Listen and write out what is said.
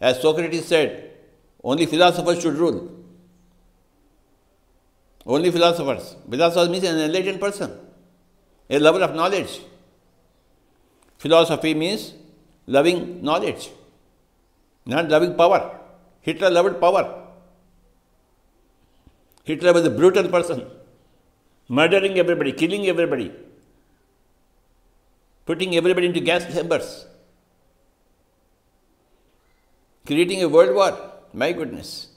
As Socrates said, only philosophers should rule. Only philosophers. Philosophers means an enlightened person, a lover of knowledge. Philosophy means loving knowledge, not loving power. Hitler loved power. Hitler was a brutal person, murdering everybody, killing everybody, putting everybody into gas chambers, creating a world war. My goodness.